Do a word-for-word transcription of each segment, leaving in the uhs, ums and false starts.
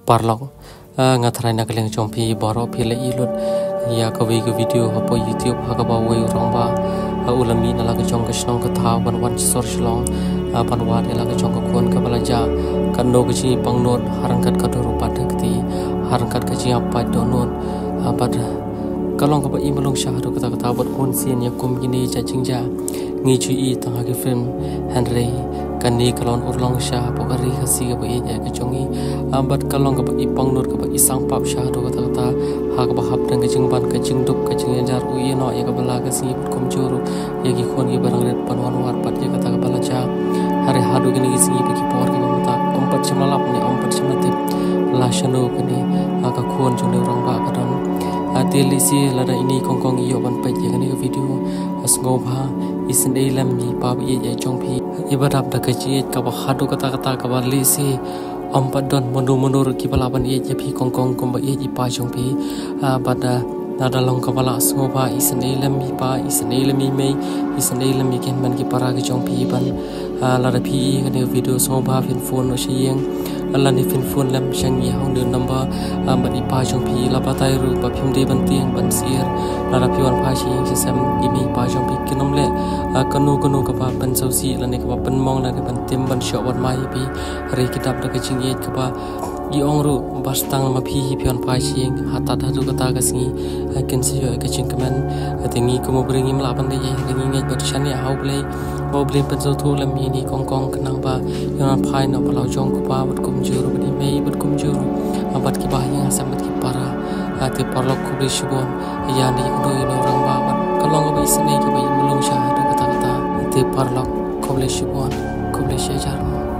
parlok ngatrai nak leng chompi boro pile ilut ya ka we video hapo YouTube ha ka ba we rongba ulami na la ka chong ka snong ka tha ban wan sor shlong pan wa la ka chong ka kon ka balaja kan no ka chi pangnot harangkat ka do patakti harangkat ka chi apa donot abad kalong ka ba imalong sha do ka ta bot kon sin ya kum gini cha chingja ngi chu i tang ha film henry kan ni kalon urlong sha pokari khasi ka ba e ka chongi abad kalong ka ba ipang nur ka ba isang pap sha do ka ta ha ka ba hap dang ka jing ban ka jing dup ka jing jar u ye no ya ka bala ka si kum juru ya ki khon ki barang ret pan wan war pat ya ka ta ka bala cha hare hadu gini si ki ki por ki ba mata ompat chamalap ni ompat chamatip la shanu ka ni ka khon jong ne rang ba ka don ateli si lada ini kongkong iyo ban pa ya ka ni video asngobha isin elam ni pa ye ye chongphi ibadap da ka chi ka ba hadu ka ta ka ta ka ba li si ompat don mondu mondur ki bala ban ye ye phi kongkong kom ba ye i pa chongphi bada nada long ka bala asngobha isin elam mi pa isin elam mi me isin elam mi ken man ki para ki chongphi ban lada phi ka ni video sngobha fin phone no shiyeng Allah ni fin phone lam shang ye hong de number ban i pa chongphi la pa tai ru pa phim de ban tiang ban sir lada phi wan pha shiyeng si sam i mi pa chongphi kinom le kanu kanu ka pa ban sau si la ne ka pa ban mong la ne ban tim ban sho ban mai pi re kitab da ka ching ye ka pa i ong ru bas tang ma phi hi phion pha shiyeng hata da du ka ta ka singi I can see you ka ching kaman atingi ko mo bringi mla ban de ye ringi nge bat shani how play bo play pat zo thu lam ni kong kong kanang ba yon phai na ba law jong ko pa bat kum juru ba ni mei bat kum juru abat ki ba yang asam bat ki para ate parlok ko bi shubon ya ni ko do no rang ba bat kalong ba isne ki ba mulung sha do ka ta ta ate parlok ko bi shubon ko bi shajar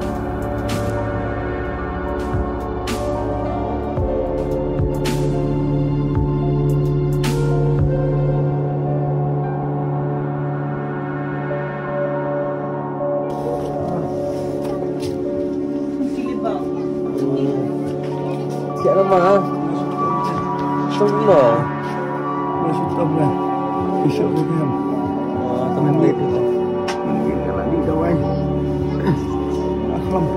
Siap lama ha. Semua. Masih top lah. Besok ke kan. Oh, teman late itu. Mungkin kalau di dawai. Akhlam.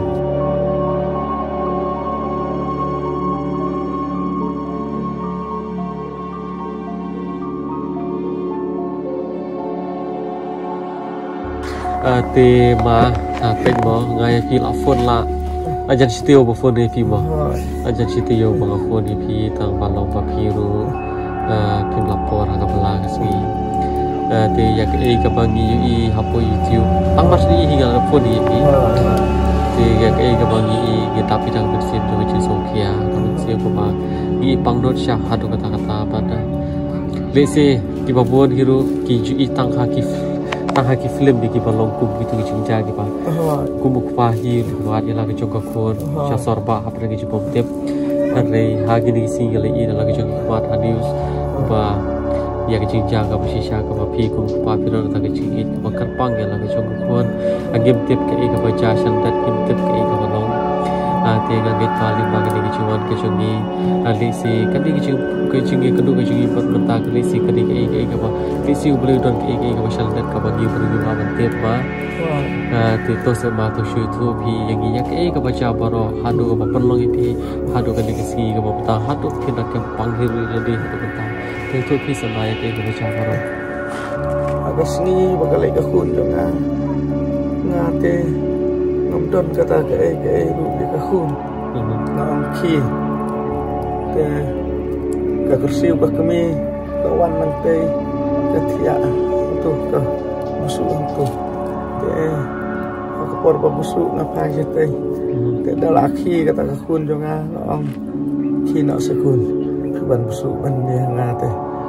tema tapet mo ngai fil afon la ajan sitio bo phone ni pi mo ajan sitio bo phone ni pi tang balong pa pi ru kim lapor ha ka bala ka si te yak e ka bangi i hapo youtube tang mas ni hi ga phone ni pi te yak e ka bangi i ge tapi tang ben sim do chi so kia ka ben sim ko ba i pang dot sha ha do kata kata pada le se ki ba bon hiru ki ju i tang ha ki tang ha ki film di ki balong kum gitu ki chingja ki pa kum ku pa hi wa ya la ki chok khon sha sorba ha pra ki chu pom tep re ha gi ni sing le i la ki chok pa tha news ba ya ki chingja ka ba shisha ka ba phi kum pa phi ra ta ki ching i ba kar pang ya la ki chok khon agem tep ke e ka ba cha shan dat kim tep ke e ka ba long a te ga ge ta li ba ki ni chu wan ke chu ni a li si ka ni ki chu ke ching e ka du ke chu i pat man ta ke li si ka ni ke e ka ba li si u blu don ke e ka ba shan dat ka ba gi bru ba ban tep ba te to se ma to shu thu phi yang yak e ka ba cha ba ro ha do ka ba pan long phi ha do ka ni ke si ka ba ta ha do phi na ke pang hi ri de ha do ta te to phi sa ma ya te ka ba cha ba ro agas ni bagalai ka khun do nga nga te ngom don ka ta ke e ke ru de ka khun na ang khi te ka kursiu ba kami kawan man te ka thia tu ka musuh tu te ka por ba musuh na pa je te te dala khi ka ta ka khun jo nga no ong khi no se khun ku ban musuh ban ne nga te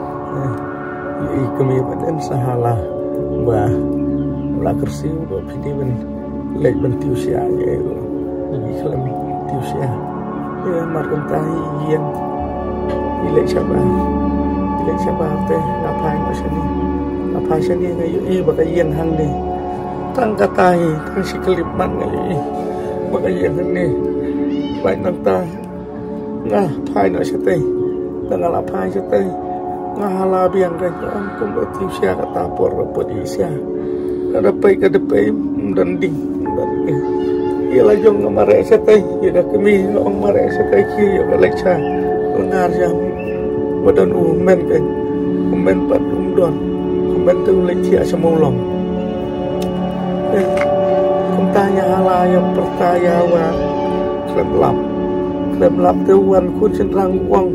i kami ba den sahala ba la kursiu ba phidi ban lek ban tiu sia ye i klam tiu sia ye mar kom ta yen i lek chaba lek chaba te na phai ma shani na phai shani ga i ba ka yen hang ni tang ka tai tang si klip man ga i ba ka yen hang ni bai nang ta nga phai no sa te tang la phai sa te nga hala biang ka ong kom ba tiu sia ka ta por ba di sia kada pai kada pai dan ding dan ialah jong ngamare setai ida kami ngong mare setai ki ya balekcha ngar yang badan umen kan umen pat umdon umen tu lekcia semulong eh kuntanya hala yang percaya wa klem lap klem lap tuan kun senrang wong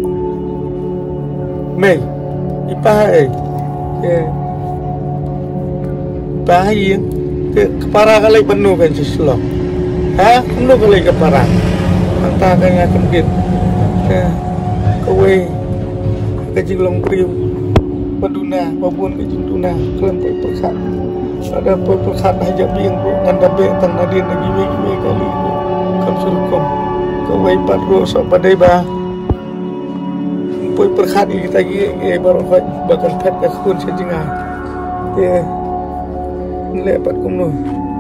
mei ipa eh eh bayin ke kepara kali penuh kan seselong ha penuh kali kepara antara kan akan dit ke kowe kejilong priu paduna babun kejing tuna kelompok perkat ada perkat aja biang nganda be tang nadin lagi we kali kam surkom kowe patro so padai ba poi perkat kita gi e baru bakal pet ka kun sejinga te lepat kumno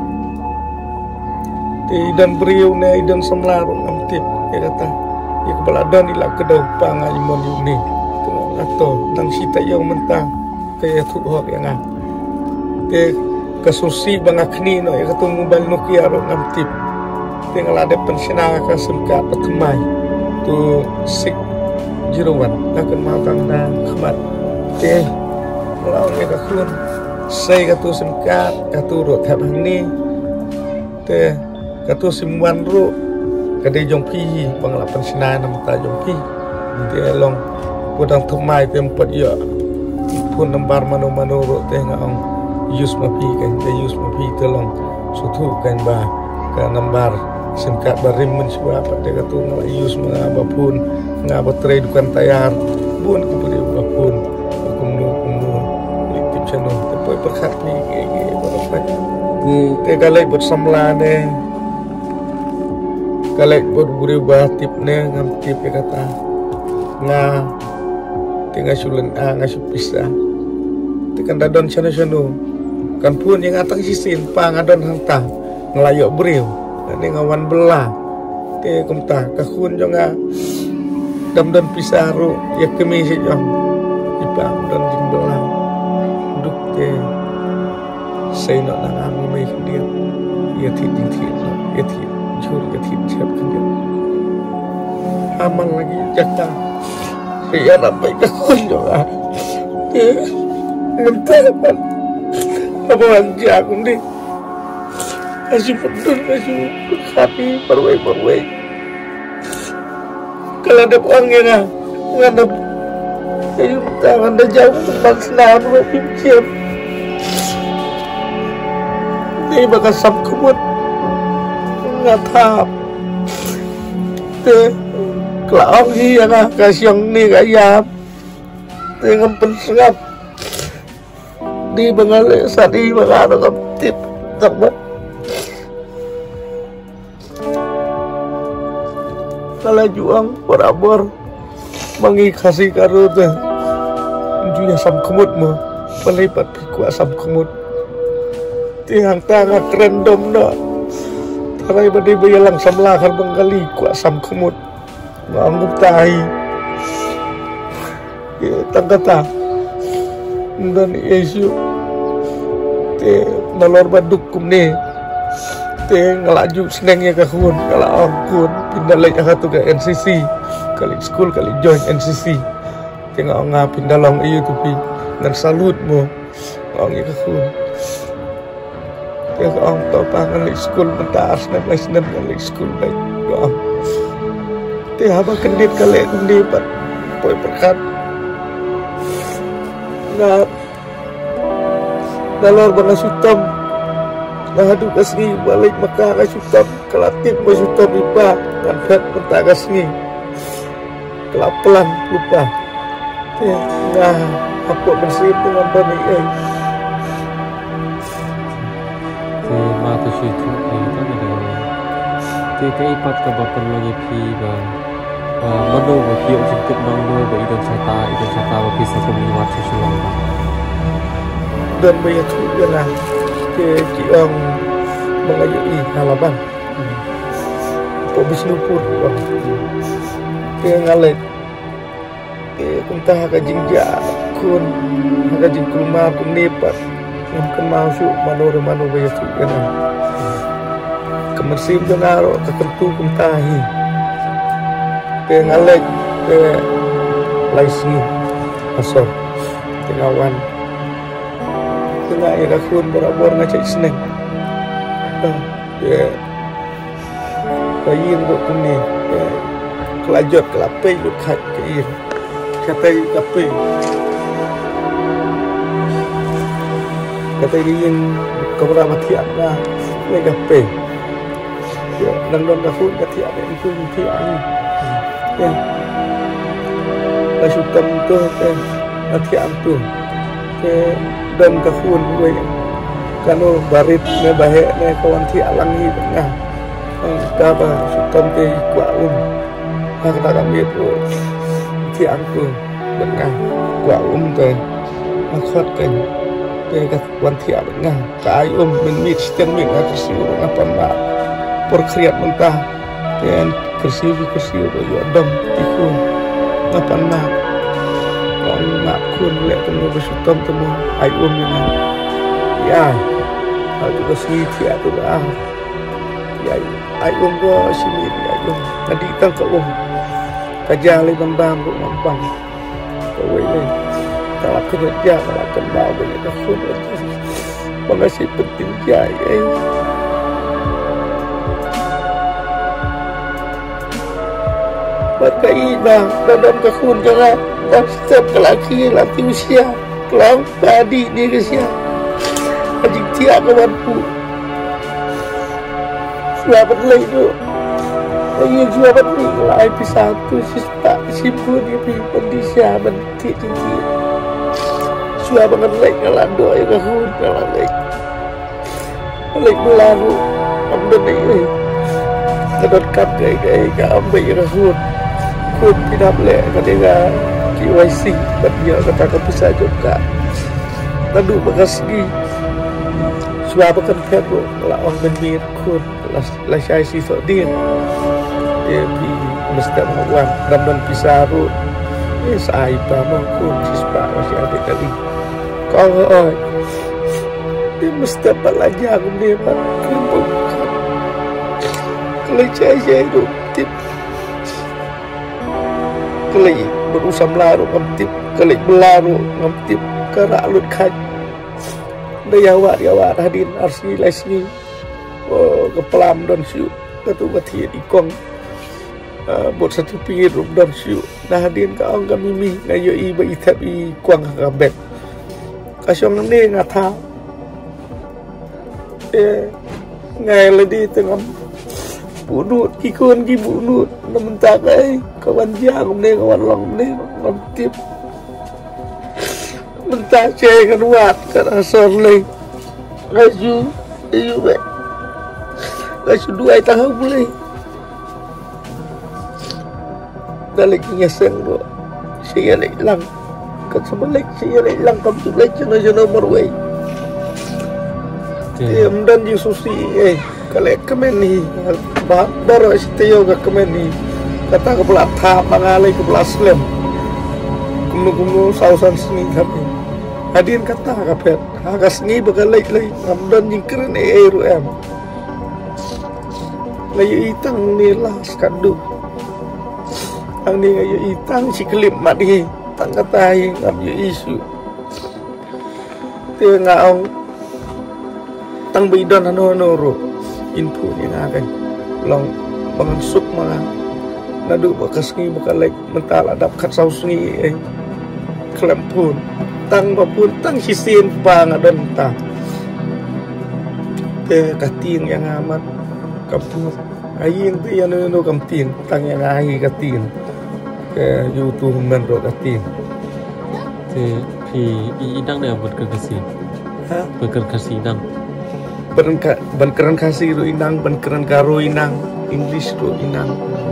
te dan priu ne dan semlaru amtip ya kata ya kepala dan ilak kedau pangai mon yuni tengok atau tang sita yang mentang kaya tu hok yang ah ke kasusi bangakni no ya ketemu bal Nokia ro ngamtip tinggal ada pensiuna ka surga petemai tu sik jiruan akan mau kang na khamat ke kalau ni ka kun sei katu semkat katu ro thap ni te katu simwan ro kadai jongpi pengalapan senai nama ta jongpi dia long podang temai tempat ya pun lembar mano-mano ro teh ngaong use mapi kan te use mapi telong sutu kan ba ka lembar singkat barim men sebab te katu ngala use mengapa pun ngapa trade dukan tayar bun kepuri apapun kumnu kumnu tip channel te poi perkat ni ge ge berapa te galai bersamlane kalek berubah tipnya ngam tip kata nga tinggal sulen a ngasup pisah tekan dadon sana sanu kan pun yang atang sisin pa ngadon hangta ngelayok beriu ini ngawan belah te kumta kakun jonga dam-dam pisah ru ya kemi si jong ipang dan jing belah duk te say no nang amu mai dia ya ti ti ti ya ti jur ke ti siap kan aman lagi jaka ya sampai ke kunjungan ngentar apa apa lagi aku ni kasih pedun kasih hati perway-perway kalau ada orang yang ada ayo tangan dah jauh tempat senam lebih siap ni bakal sab kebut nggak tahap te kalau ni yang kasih yang ni kaya dengan pensengap di bengal sadi bengal dengan tip tak kalau juang berabor mangi kasih karo tu juya sam kemut mo pelipat piku asam kemut tiang tangga keren dom no tarai badai bayalang samlakar bengkali ku asam kemut mangup tahi ya tangkata dan isu te nalor baduk kumne te ngelaju senengnya kahun kalau angkun pindah lagi satu ke N C C kali school kali join N C C tengok ngah pindah long iyo tupi dan salut mo orang yang kahun tengok orang tau kali school mentas dan lagi seneng kali school baik doang te haba kendit kali kundi pat poi perkat na dalor bang sutam nah adu kasni balik maka ka sutam kelatif mo sutam ipa kan pet penta kasni kelapelan lupa te nah apa bersih dengan bani eh te mata situ ini kan ada te te ipat ka bapan lagi pi ba mano ba pi ojik tip bang lo ba idon sata idon sata ba bisa kami wat sesulang ba dan banyak juga lah ke kiong mengajui halaban po bisnupur ke ngalet ke kuntah ka jingja kun ka jing kulma kumnipat ngam kan masuk mano mano banyak juga lah Mesim jengaro kekentu kumtahi. Pengalek ke laisni asor tengawan. Tengah ya kakun berabor ngacak seneng. Ya kayin kok kuni. Kelajot kelapai lukat kayin. Katai kapai. Katai kayin kau matiak lah. Ini kapai. Ya, nang-nang kakun katiak ni itu matiak ni. Ya, lasu tam tu, eh, matiak tu. Eh, dan kakun gue, kanu barit ne bahek ne kawan tiak langi tengah. Kaba sutam te kuat um, kata kami tu tiak tu tengah kuat um tu, akhat kan. Te kawan tiak tengah, kai um menmit sten mik nak siu apa mak. Perkriat mentah dan kersiu-kersiu tu yo dom ikun ngapa nak kau nak kun lek temu bersutam temu ai um ni ya aku kesini tiap tu ah ya ai um go sini ya um tadi tang ke um kerja le bambang bu bambang kau le tak kerja tak kembal boleh aku mengasih penting jai eh Bakai dah dalam kakun jangan dah setiap kelaki laki usia kelam tadi ni kesia adik tiak kawan pu selamat lagi tu lagi selamat lagi lai pisah tu sispa simpu ni pi kondisi bentik tinggi selamat lagi kalau doa kakun kalau lagi lagi belaru ambil ni kedot kap gay gay ambil kakun kun tidak boleh ketika K Y C dia kata bisa juga lalu bekasgi suara bekan pedo kalau orang benir kun lah saya si sodin dia di mesti menguang dan dan pisaru eh saya pamah kun sispa masih ada kali kau oi dia mesti belajar aku dia kun kalau saya itu tip kelai berusaha melaru ngamtip kelai melaru ngamtip kerak lut kaj dayawat dayawat hadin arsi lesni oh kepelam dan siu katu mati di kong buat satu pinggir rum dan siu nah hadin ka ong kami mi ngayo i ba itap i kuang kabet kasyong ne ngata eh ngai ledi tengam bunut kikun ki bunut mentak ai kawan jang ne kawan long ne ngantip mentak ce kan wat kan asor le laju ayu be laju dua tahu boleh dalik nyeseng do sia le lang kan sebalik sia le lang kam tu le jono jono morway em dan ju susi eh kalau kemen ni baru istiyo ke kemen ni kata kebelah tahap mangalai kebelah slam kumnu-kumnu sausan seni kami hadirin kata kapet agak seni bagalai lagi ngamdan jingkeren eh ru em layu itang ni lah skadu ang ni layu itang si kelip mati tang katai ngam yu isu te ngaong tang bidon ano ano ro info ni ngakan long mengansuk mga nadu bakas ni bakalek mentala dapat saus ni eh klempun tang papun tang sisin pang adan ta te kating yang amat kampung ayin tu yang nu kamping tang yang ahi kating ke youtube men ro kating te pi idang ne berkerkasi ha berkerkasi dang Benka, benkeran kasih ru inang, benkeran karo inang, English ru inang.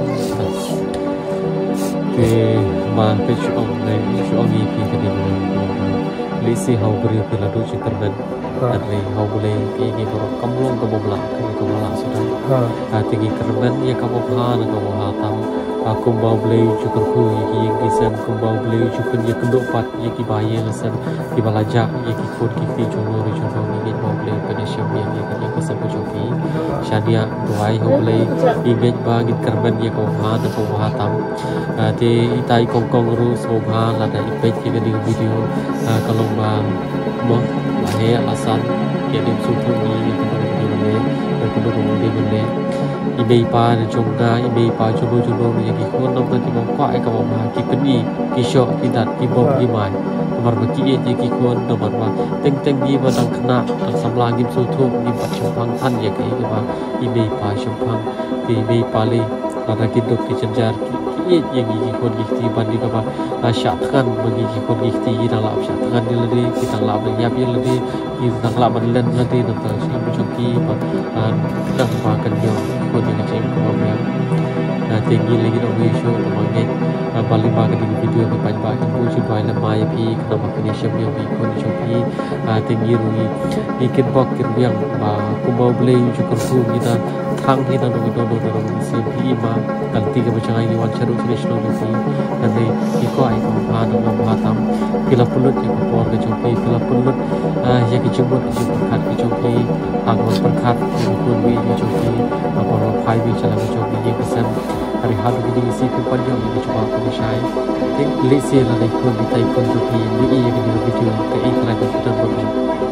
Ke ma pe chuong ne chuong ni pi ke ding li si hau beri ke la do chikar ben adri hau bole ke ke bor kamlong ke bobla ke ke bobla sudah ha ti ki kerben ya ka bobha na ka bobha tam kumbau beli cukur ku yang kisan kumbau beli cukur yang kedua pat yang kibaya lesan kibalaja yang kikut kikti jono jono yang kumbau beli pada syambi yang yang kisan kujoki shadia doai ho beli yang bagi kerban yang kau ha dan kau ha tam te itai kongkong ru sobha lada ipet yang di video kalau bang mo lahir alasan yang dimsutu ni yang kedua di mana yang kedua di mana ibai pa jongga ibai pa jono jono yang kikut nom nanti mau kau ai kau ma kipeni kisho kidat kibom kimai nomor bagi yang kikut nomor ma teng teng di badang kena dan samlang dimsutu di pacempang tan yang kikut ibai pa chempang di ibai pali lada kiduk kicenjar iya yang gigi kon gigi bandi kapa syatkan bagi gigi kon gigi dalam syatkan dia lagi kita lap ya dia lagi kita lap berlen lagi nanti sih mencoki dah makan dia kon yang cem kemudian tinggi lagi dong video temannya balik makan di video ke banyak ibu cuba lemah ya pi kenapa kini siapa yang kon coki tinggi rugi ikan bakir yang kumbau beli cukur ku kita thang kita dong dong dong dong si lima ganti ke macam ini wan ceruk nasional itu dan ni iko ai ko ha dong batam pila pulut yang kopor ke coki pila pulut yang kecubut kecubut kat ke coki agon perkat pun bi ke coki apa pai bi cala ke coki yang kesan hari hari ini isi kumpan yang ini coba aku share ek lesi la dai ko bitai ko coki ni yang di video ke iklan ke kita bagus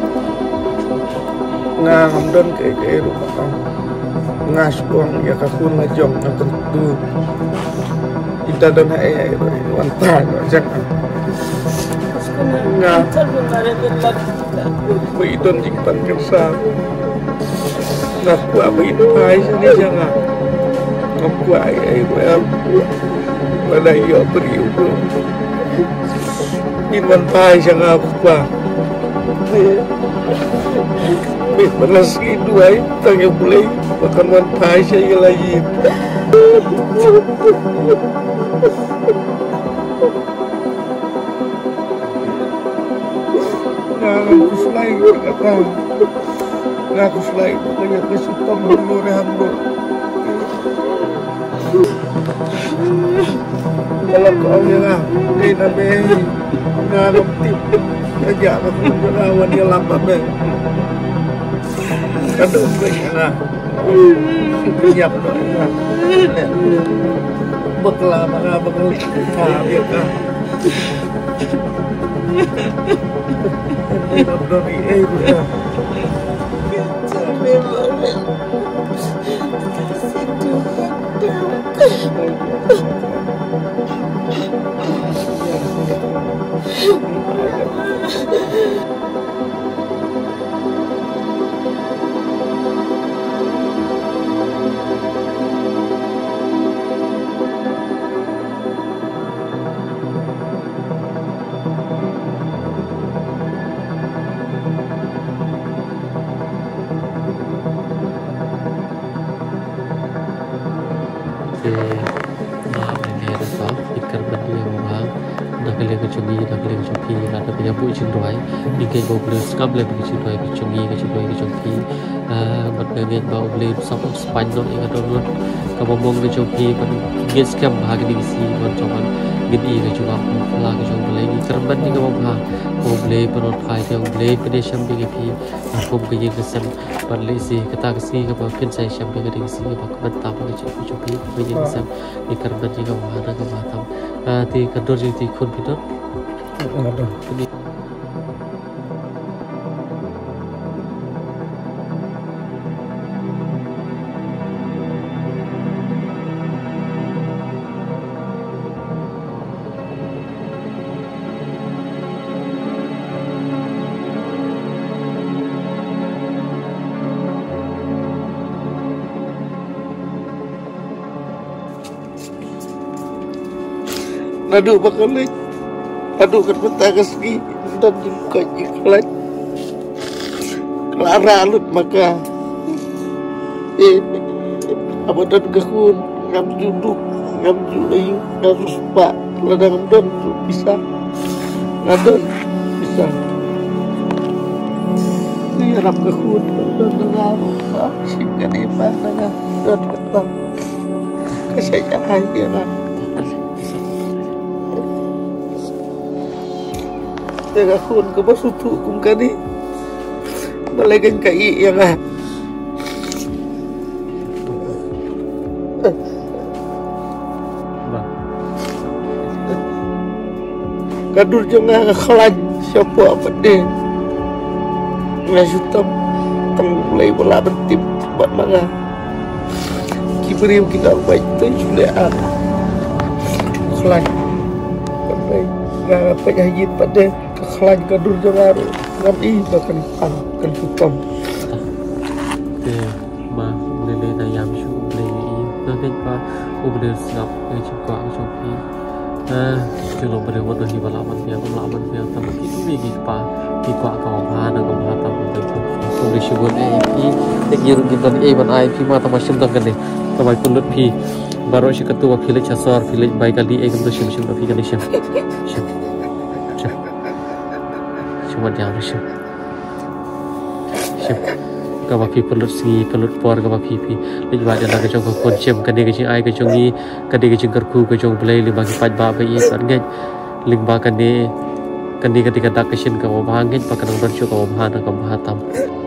ngang don ke ke rumah ngas buang ya kakun ngajong tentu kita dan ayah wantan jangan nggak beidon jingpan kersa ngaku apa itu hai sini jangan ngaku ayah ibu em pada iyo beriu inwan pai jangan apa Bit belas itu ay tanya boleh makan wan pai saya lagi. Nah, aku selain berkata, nah aku selain banyak kesukaan menurut hamba. Kalau kau yang ni nabi, nah tip, kerja aku melawan dia lambat ber. Kadang mereka siap doa, bekal mana bekal kah kah. Ini betul ni eh bukan. Cumi nak beli cumi ada punya bu cindoi bingkai bau beli skam beli beli cindoi cumi cindoi cumi berbagai bau beli sampai Spanyol yang ada dulu kalau mong ke cumi pada get skam bahagi di sini kan cuman gini ke juga lah ke cuma lagi kerban ni kalau bah bau beli penot kai dia beli pada syam bagi pi aku bagi kesem beli si kata kesi kalau pun saya syam bagi di sini kalau bentar bagi cumi cumi bagi kesem di kerban ni kalau ada kalau batam di kedor jadi kun bidot ada. Nadu bakal lagi. Aduh kan petang segi dan juga iklan Clara alut maka eh apa dan gakun ngam duduk ngam julai ngam suspa ladang don bisa ngadon bisa ini harap gakun don dengar singkat apa dengar don ketang kesayaan dia lah Tega kun ke basutu kum kani. Malagan kai yang ah. Kadur jangan kelan siapa apa deh. Ngasutam tang mulai bola bertip buat manga. Kibri kita baik tu julean. Kelan. Sampai nggak apa haji pada kekelan kadur jangan ngam i bahkan kan kan hutam. Oke, ma lele na yam shu lele i. Nanti pa ubler snap e chukwa chopi. Ah, kalau berlewat dari balaman dia, balaman dia tapi itu lagi pa, pikwa kau mana kau mana tahu begitu. Kau disebut A I P, tekir kita A I P A I P mata macam tu kan ni. Tamai pulut P, baru si ketua village asar village baik kali A I P tu sim sim tapi kan sim, sim, sim, cuma jangan sim, sim. Kau pakai pulut singi, pulut por kau pakai pi. Lagi banyak lagi jong kau konsep, kadang kadang ai kau jongi, kadang kadang kerku kau jong belai lima kipat bapa ini sangat, lima kadang kadang kadang kadang tak kesin kau bahangen, pakai nang bercu kau bahan kau bahatam.